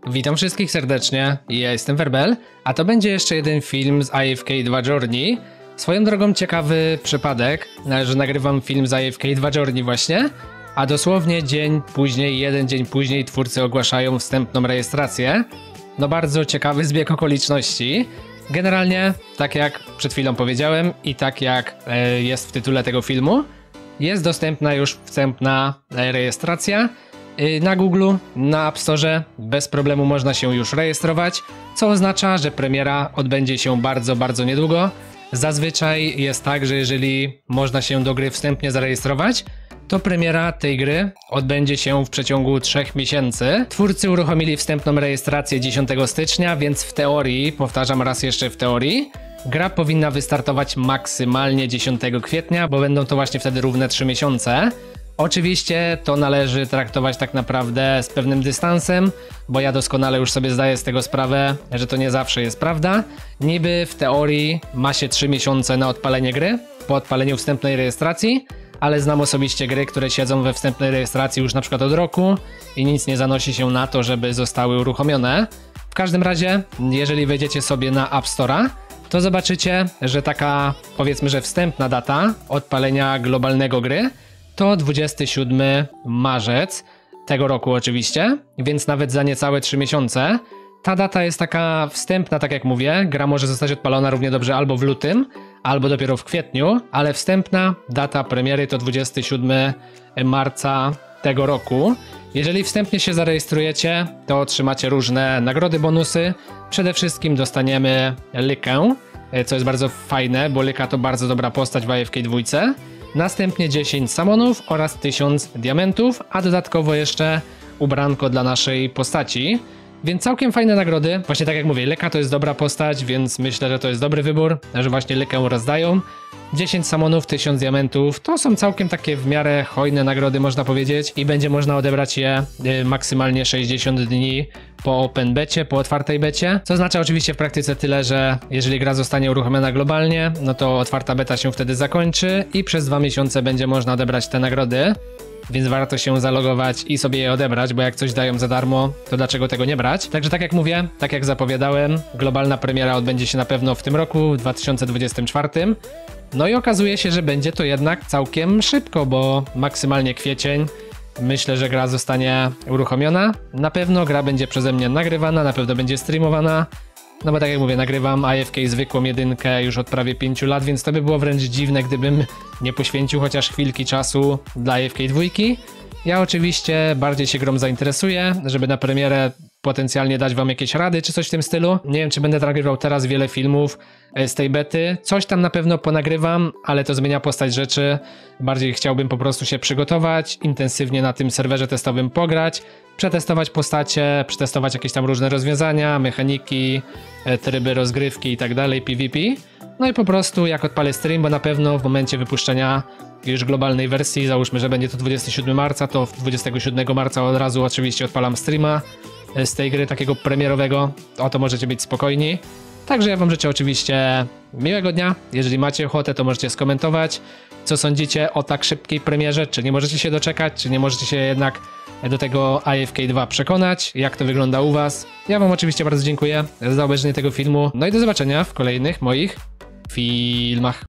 Witam wszystkich serdecznie, ja jestem Werbel, a to będzie jeszcze jeden film z AFK 2 Journey. Swoją drogą ciekawy przypadek, że nagrywam film z AFK 2 Journey właśnie, a dosłownie jeden dzień później twórcy ogłaszają wstępną rejestrację. No bardzo ciekawy zbieg okoliczności. Generalnie, tak jak przed chwilą powiedziałem i tak jak jest w tytule tego filmu, jest dostępna już wstępna rejestracja. Na Google, na App Store bez problemu można się już rejestrować, co oznacza, że premiera odbędzie się bardzo niedługo. Zazwyczaj jest tak, że jeżeli można się do gry wstępnie zarejestrować, to premiera tej gry odbędzie się w przeciągu 3 miesięcy. Twórcy uruchomili wstępną rejestrację 10 stycznia, więc w teorii, powtarzam raz jeszcze w teorii, gra powinna wystartować maksymalnie 10 kwietnia, bo będą to właśnie wtedy równe 3 miesiące. Oczywiście to należy traktować tak naprawdę z pewnym dystansem, bo ja doskonale już sobie zdaję z tego sprawę, że to nie zawsze jest prawda. Niby w teorii ma się 3 miesiące na odpalenie gry, po odpaleniu wstępnej rejestracji, ale znam osobiście gry, które siedzą we wstępnej rejestracji już na przykład od roku i nic nie zanosi się na to, żeby zostały uruchomione. W każdym razie, jeżeli wejdziecie sobie na App Store'a, to zobaczycie, że taka, powiedzmy, że wstępna data odpalenia globalnego gry to 27 marzec tego roku oczywiście, więc nawet za niecałe 3 miesiące. Ta data jest taka wstępna, tak jak mówię, gra może zostać odpalona równie dobrze albo w lutym, albo dopiero w kwietniu, ale wstępna data premiery to 27 marca tego roku. Jeżeli wstępnie się zarejestrujecie, to otrzymacie różne nagrody, bonusy. Przede wszystkim dostaniemy Lykę, co jest bardzo fajne, bo Lyka to bardzo dobra postać w AFK 2. Następnie 10 samonów oraz 1000 diamentów, a dodatkowo jeszcze ubranko dla naszej postaci. Więc całkiem fajne nagrody. Właśnie tak jak mówię, Lyka to jest dobra postać, więc myślę, że to jest dobry wybór, że właśnie Lykę rozdają. 10 samonów, 1000 diamentów, to są całkiem takie w miarę hojne nagrody, można powiedzieć, i będzie można odebrać je maksymalnie 60 dni po open becie, po otwartej becie, co oznacza oczywiście w praktyce tyle, że jeżeli gra zostanie uruchomiona globalnie, no to otwarta beta się wtedy zakończy i przez 2 miesiące będzie można odebrać te nagrody. Więc warto się zalogować i sobie je odebrać, bo jak coś dają za darmo, to dlaczego tego nie brać? Także tak jak mówię, tak jak zapowiadałem, globalna premiera odbędzie się na pewno w tym roku, w 2024. No i okazuje się, że będzie to jednak całkiem szybko, bo maksymalnie kwiecień. Myślę, że gra zostanie uruchomiona. Na pewno gra będzie przeze mnie nagrywana, na pewno będzie streamowana. No bo tak jak mówię, nagrywam AFK zwykłą jedynkę już od prawie 5 lat, więc to by było wręcz dziwne, gdybym nie poświęcił chociaż chwilki czasu dla AFK 2. Ja oczywiście bardziej się grą zainteresuję, żeby na premierę potencjalnie dać wam jakieś rady czy coś w tym stylu. Nie wiem, czy będę nagrywał teraz wiele filmów z tej bety. Coś tam na pewno ponagrywam, ale to zmienia postać rzeczy. Bardziej chciałbym po prostu się przygotować, intensywnie na tym serwerze testowym pograć, przetestować postacie, przetestować jakieś tam różne rozwiązania, mechaniki, tryby rozgrywki i tak dalej, PvP. No i po prostu jak odpalę stream, bo na pewno w momencie wypuszczenia już globalnej wersji, załóżmy, że będzie to 27 marca, to 27 marca od razu oczywiście odpalam streama z tej gry takiego premierowego, o to możecie być spokojni. Także ja wam życzę oczywiście miłego dnia, jeżeli macie ochotę, to możecie skomentować, co sądzicie o tak szybkiej premierze, czy nie możecie się doczekać, czy nie możecie się jednak do tego AFK 2 przekonać, jak to wygląda u was. Ja wam oczywiście bardzo dziękuję za obejrzenie tego filmu, no i do zobaczenia w kolejnych moich filmach.